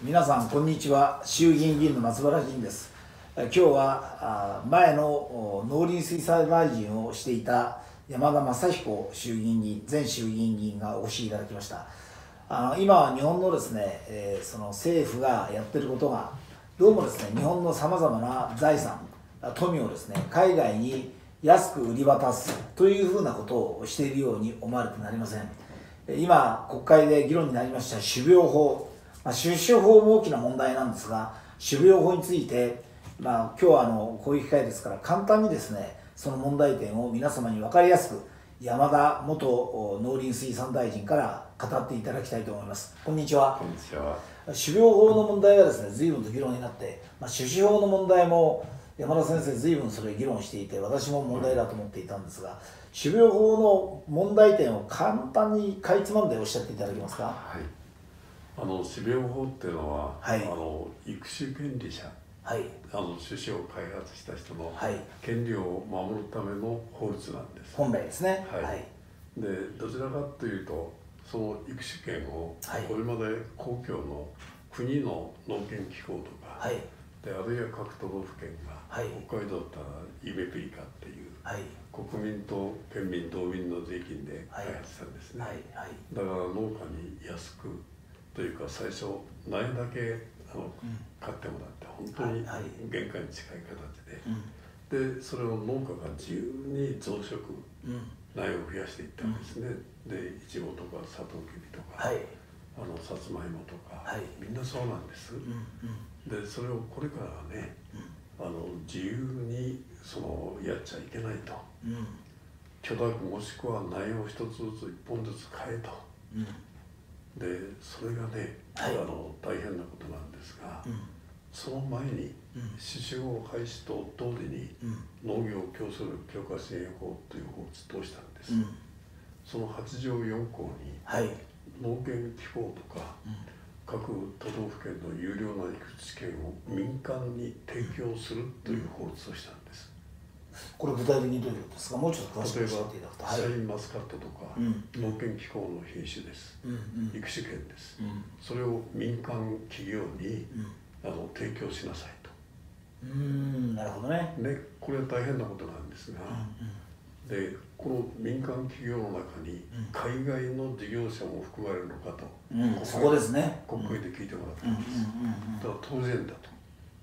皆さんこんにちは。衆議院議員の松原仁です。今日は前の農林水産大臣をしていた山田正彦衆議院議員、前衆議院議員がお越しいただきました。今日本のですね、その政府がやってることがどうもですね、日本のさまざまな財産、富をですね、海外に安く売り渡すというふうなことをしているように思われてなりません。今国会で議論になりました種苗法、出生法も大きな問題なんですが、種苗法について、今日はこういう機会ですから簡単にですね、その問題点を皆様に分かりやすく山田元農林水産大臣から語っていただきたいと思います。こんにちは。 こんにちは。 種苗法の問題がですね、随分と議論になって、種子法の問題も山田先生随分それを議論していて、私も問題だと思っていたんですが、種苗法の問題点を簡単にかいつまんでおっしゃっていただけますか。 はい。種苗法っていうのは、 はい、 育種権利者、 はい、 種子を開発した人のはい、 権利を守るための法律なんです。 本来ですね。 はい。はい、でどちらかというと、その育種権をこれまで公共の国の農研機構とか、はい、であるいは各都道府県が、はい、北海道だったらイベプリカっていう、はい、国民と県民同民の税金で開発したんですね。はいはい、だから農家に安くというか、最初苗だけ買ってもらって本当に限界に近い形で、でそれを農家が自由に増殖、苗を増やしていったんですね。でイチゴとかサトウキビとか、はい、さつまいもとか、はい、みんなそうなんです。でそれをこれからはね、自由にやっちゃいけないと、許諾もしくは苗を一つずつ一本ずつ買えと、でそれがね、はい、大変なことなんですが、その前に種子法廃止と同時に農業競争力強化支援法という法を通したんです。その8条4項に、はい、農研機構とか、各都道府県の有料な育種権を民間に提供するという法律をしたんです。 これ具体的にどういうことですか。もうちょっと詳しく教えていただくと。 シャインマスカットとか、農研機構の品種です。育種権です。それを民間企業に提供しなさいと。 なるほどね。 でこれは大変なことなんですが、でこの民間企業の中に海外の事業者も含まれるのかと、 そこですね。 国会で聞いてもらったんです。だから当然だと。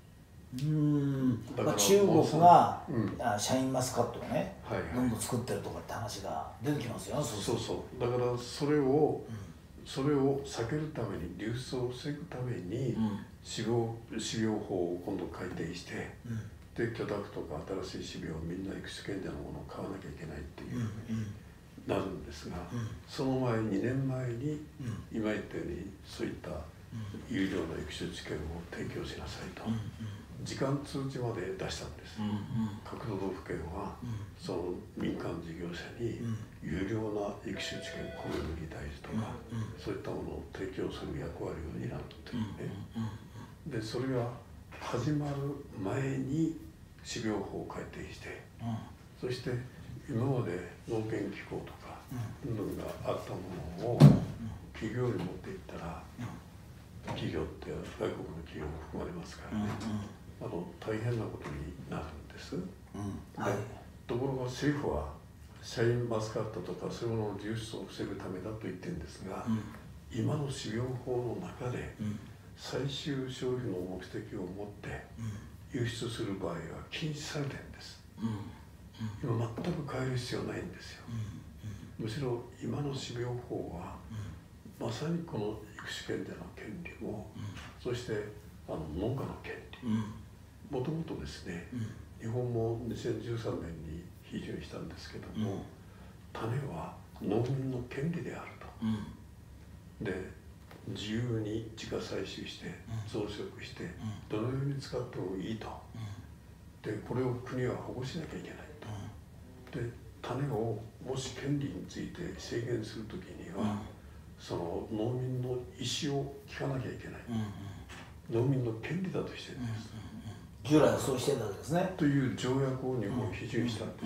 中国がシャインマスカットをね、どんどん作ってるとかって話が出てきますよね。 そうそう。だからそれを避けるために、流出を防ぐために種苗法を今度改定して、で許諾とか新しい種苗をみんな育種権者のものを買わなきゃいけないっていうなるんですが、その前2年前に今言ったようにそういった有料な育種権を提供しなさいと時間通知まで出したんです。各都道府県はその民間事業者に有料な育種権、米麦大豆とかそういったものを提供する役割を担っているね。でそれが始まる前に種苗法を改定して、そして今まで農研機構とかがあったものを企業に持っていったら、企業って外国の企業も含まれますからね、大変なことになるんです。ところが政府はシャインマスカットとかそういうものの流出を防ぐためだと言ってるんですが、今の種苗法の中で最終消費の目的を持って輸出する場合は禁止されてるんです。今全く変える必要ないんですよ。むしろ今の種苗法はまさにこの育種権者の権利も、そして農家の権利もともとですね、日本も2013年に批准したんですけども、種は農民の権利であると。で自由に自家採集して増殖してどのように使ってもいいと。でこれを国は保護しなきゃいけないと。で種をもし権利について制限するときには、その農民の意思を聞かなきゃいけない、農民の権利だとしてるんです。 従来はそうしてたわけですね。 という条約を日本は批准したん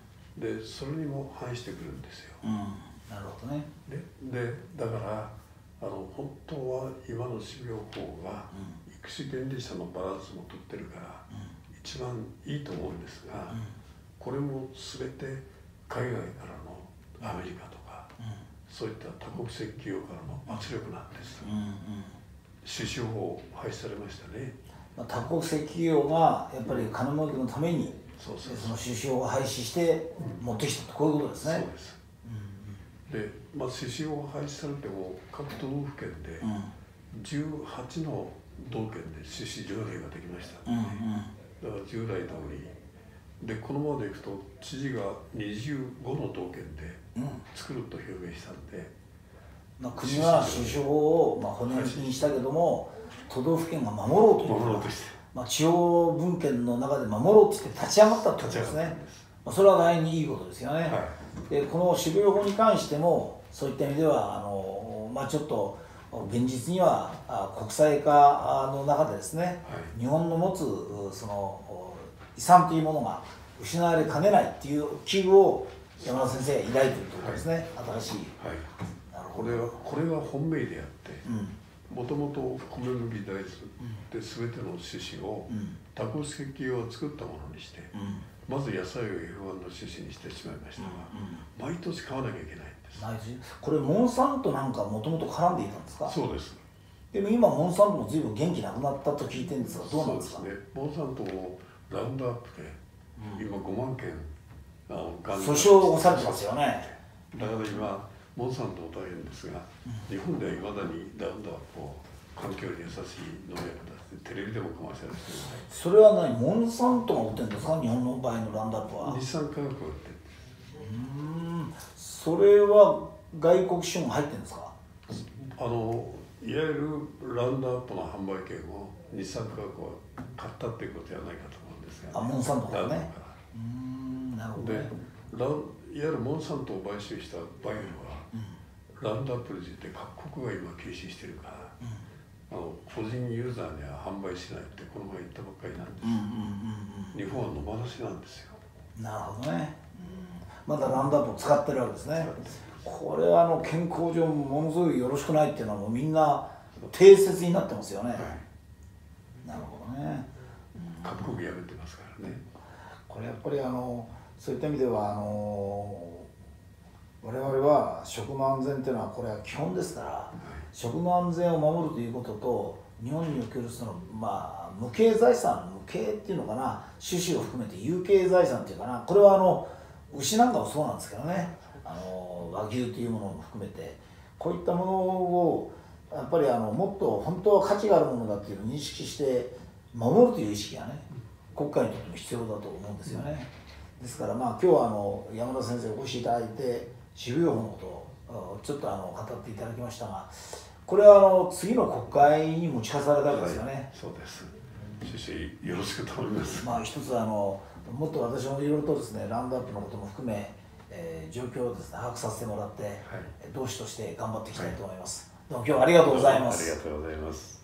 です。でそれにも反してくるんですよ。 なるほどね。 でだから本当は今の種苗法が育種原理者のバランスもとってるから一番いいと思うんですが、これも全て海外からのアメリカとか、そういった多国籍企業からの圧力なんです。種子法廃止されましたね。 多国籍企業がやっぱり金儲けのためにその種子法を廃止して持ってきたと、こういうことですね。 そうです。で、種子法廃止されても各都道府県で18の道県で種子条例ができましたので、だから従来通りでこのままでいくと知事が25の道県で作ると表明したんで、 国は種子法を骨抜きにしたけども都道府県が守ろうとして地方分権の中で守ろうとして立ち上がったってことですね。それは大変にいいことですよね。でこの種苗法に関してもそういった意味ではちょっと現実には国際化の中でですね、日本の持つその遺産というものが失われかねないっていう危惧を山田先生が抱いているということですね。新しい。 これが本命であって、もともと米麦大豆で全ての種子を多国籍を作ったものにして、まず野菜を F1 の種子にしてしまいましたが、毎年買わなきゃいけないんです。 これモンサントなんかもともと絡んでいたんですか？ そうです。 でも今モンサントも随分元気なくなったと聞いてるんですが、どうなんですか？ そうですね。モンサントもラウンドアップで今5万件訴訟を起こされてますよね。 だから今モンサントも大変ですが、日本ではいまだにラウンドアップを環境に優しい農薬だってテレビでもコマーシャルしてる。 それはモンサントが売ってるんですか？日本の場合のラウンドアップは。 日産化学が売ってる。 それは外国資本入ってるんですか？ いわゆるラウンドアップの販売権を日産化学は買ったっていうことじゃないかと思うんですが、 モンサントからね。なるほどね。 でいわゆるモンサントを買収したバイエルは、ラウンドアップについて各国が今禁止してるから、個人ユーザーには販売しないってこの前言ったばっかりなんです。日本は野放しなんですよ。 なるほどね。まだラウンドアップを使ってるわけですね。これは健康上ものすごいよろしくないっていうのはもうみんな定説になってますよね。なるほどね。 各国やめてますからね。 これやっぱりそういった意味では我々は食の安全っていうのはこれは基本ですから、食の安全を守るということと日本におけるその無形財産、無形っていうのかな、種子を含めて有形財産っていうかな、これは牛なんかもそうなんですけどね、和牛というものも含めてこういったものをやっぱりもっと本当は価値があるものだっていうのを認識して守るという意識がね、国家にとっても必要だと思うんですよね。ですから今日は山田先生お越しいただいて種苗法のことをちょっと語っていただきましたが、これは次の国会に持ちかされたわけですよね。 そうです。先生よろしくと思います。 一つもっと私もいろいろとですねラウンドアップのことも含め、状況をですね把握させてもらって、同志として頑張っていきたいと思います。どうも今日はありがとうございます。 ありがとうございます。